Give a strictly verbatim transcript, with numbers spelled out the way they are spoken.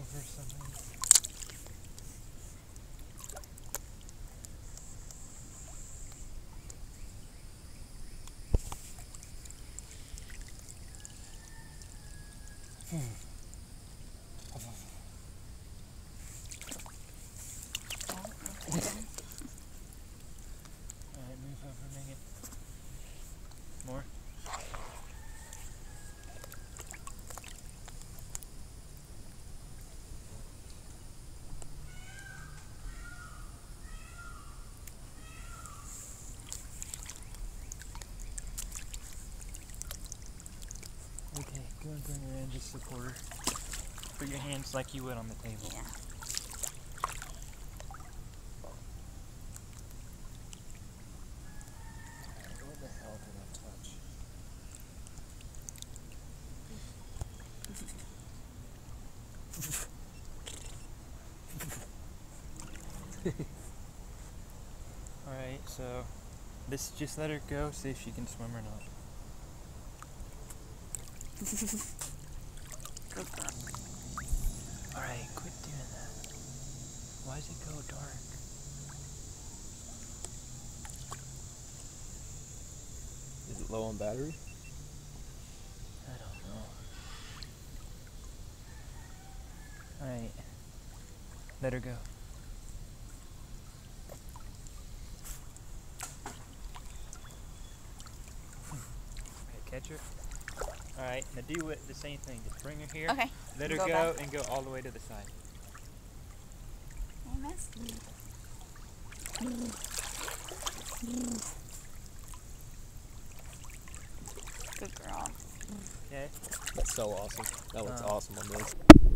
over something. Alright, move over, Megan. More. Okay, go and bring her in, just support her. Put your hands like you would on the table. Yeah. What the hell did I touch? Alright, so this just let her go, see if she can swim or not. Good girl. Alright, quit doing that. Why does it go dark? Is it low on battery? I don't know. Alright. Let her go. Okay, catch her. Alright, now do it, the same thing. Just bring her here. Okay. Let her Go go, back. and go all the way to the side. I missed me. Good girl. Okay. That's so awesome. That looks Uh, awesome on this.